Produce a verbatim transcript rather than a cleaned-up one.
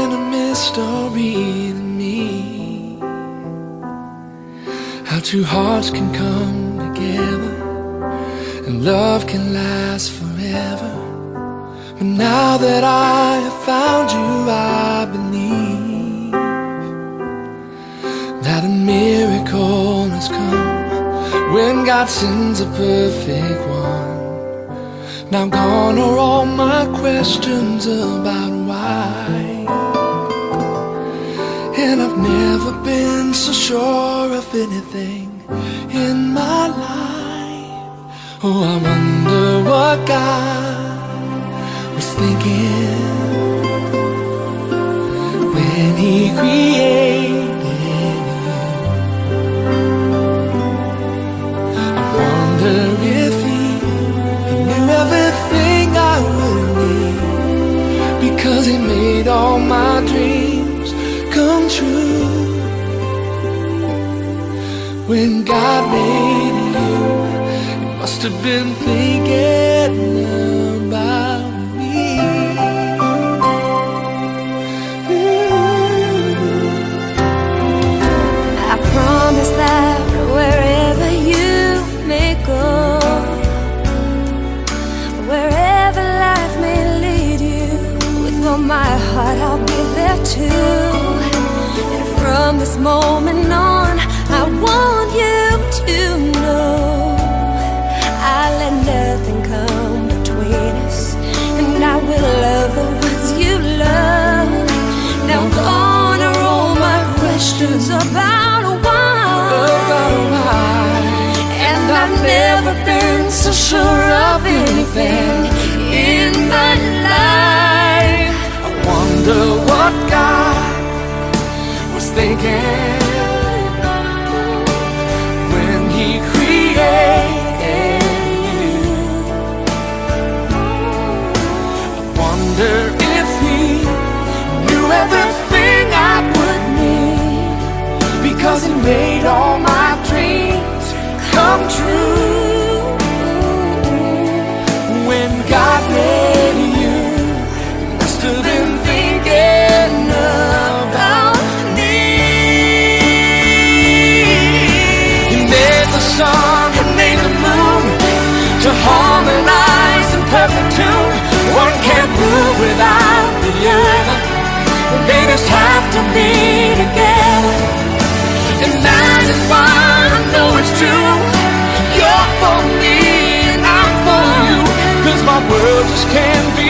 been a mystery to me how two hearts can come together and love can last forever. But now that I have found you, I believe that a miracle has come when God sends a perfect one. Now gone are all my questions about why, and I've never been so sure of anything in my life. Oh, I wonder what God was thinking when He created you. I wonder if He, he knew everything I would need, because He made all my dreams come true. When God made you, He must have been thinking about me. I promise that wherever you may go, wherever life may lead you, with all my heart I'll be there too. And from this moment on, I want you to know I'll let nothing come between us, and I will love the ones you love. Now gone are all my questions about why, and I've never been so sure of anything in my life. I wonder what God was thinking when He created you. I wonder if He knew everything I would need, because He made all my dreams come true. When God made you, He must have been thinking about me. He made the sun, He made the moon to harmonize in perfect tune. One can't move without the other, they just have to be together. And that is why I know it's true. You're for me and I'm for you, 'cause my world just can't be